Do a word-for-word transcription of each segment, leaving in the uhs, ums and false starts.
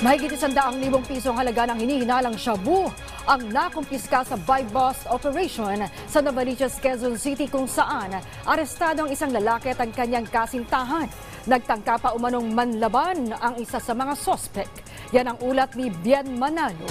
Mahigit isandaang libong pisong halaga ng hinihinalang shabu ang nakumpiska sa buy bust operation sa Novaliches, Quezon City kung saan arestado ang isang lalaki at ang kanyang kasintahan. Nagtangka pa umanong manlaban ang isa sa mga sospek. Yan ang ulat ni Bien Manalo.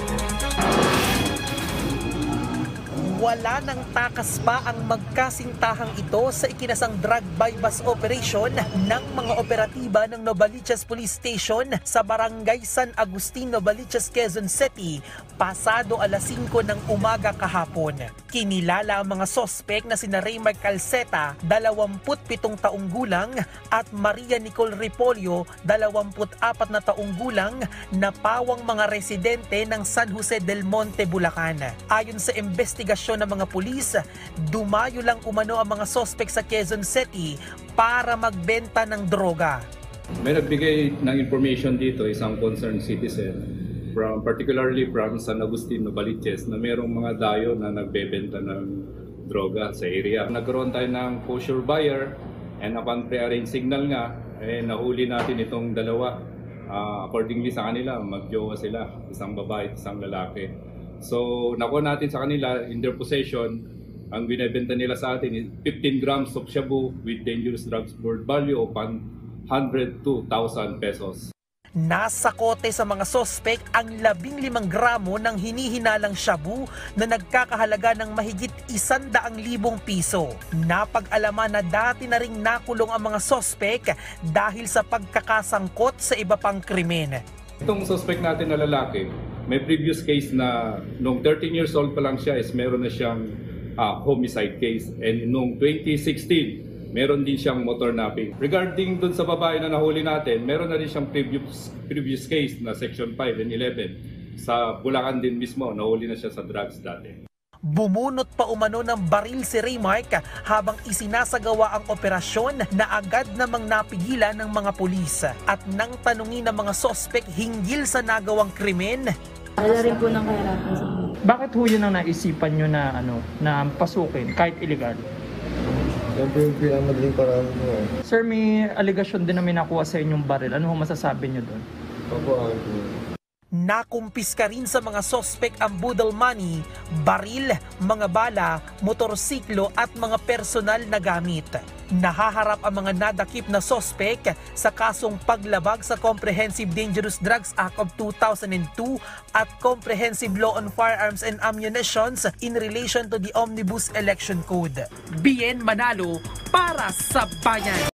Wala nang takas pa ang magkasintahang ito sa ikinasang drug buy-bust operation ng mga operatiba ng Novaliches Police Station sa Barangay San Agustin, Novaliches, Quezon City, pasado alas singko ng umaga kahapon. Kinilala ang mga sospek na sina Raymar Calceta, dalawamput pitong taong gulang, at Maria Nicole Ripolio, dalawamput apat na taong gulang, na pawang mga residente ng San Jose del Monte, Bulacan. Ayon sa investigasyon ng mga pulis, dumayo lang umano ang mga sospek sa Quezon City para magbenta ng droga. May nagbigay ng information dito isang concerned citizen, from particularly from San Agustin, Novaliches, na mayroong mga dayo na nagbebenta ng droga sa area. Nagkaroon tayo ng kosher buyer, and upon pre-arrange signal nga, eh, nahuli natin itong dalawa. Uh, accordingly sa kanila, magjowa sila, isang babae at isang lalaki. So, nakuha natin sa kanila, in their possession, ang binibenta nila sa atin is fifteen grams of shabu with dangerous drugs worth value of one hundred two thousand pesos. Nasa kote sa mga sospek ang labing limang gramo ng hinihinalang shabu na nagkakahalaga ng mahigit isandaang libong piso. Napag-alaman na dati na ring nakulong ang mga sospek dahil sa pagkakasangkot sa iba pang krimen. Itong suspect natin na lalaki, may previous case na nung thirteen years old pa lang siya is meron na siyang uh, homicide case, and nung twenty sixteen meron din siyang motor napping. Regarding dun sa babae na nahuli natin, meron na rin siyang previous, previous case na section five and eleven sa Bulacan din mismo, nahuli na siya sa drugs dati. Bumunot pa umano ng baril si Raymar habang isinasagawa ang operasyon na agad namang napigilan ng mga pulis. At nang tanungin ng mga sospek hinggil sa nagawang krimen, wala rin po ng kahirapan sa buhay. Bakit ho yun ang naisipan nyo na, ano, na pasukin kahit illegal? Siyempre yung pinamadaling paraan mo eh. Sir, may aligasyon din na may nakuha sa inyong baril. Ano ho masasabi nyo doon? Opo, ako po. nakumpiska rin sa mga sospek ang boodle money, baril, mga bala, motorsiklo at mga personal na gamit. Nahaharap ang mga nadakip na sospek sa kasong paglabag sa Comprehensive Dangerous Drugs Act of two thousand two at Comprehensive Law on Firearms and Ammunition in relation to the Omnibus Election Code. Bien Manalo para sa Bayan.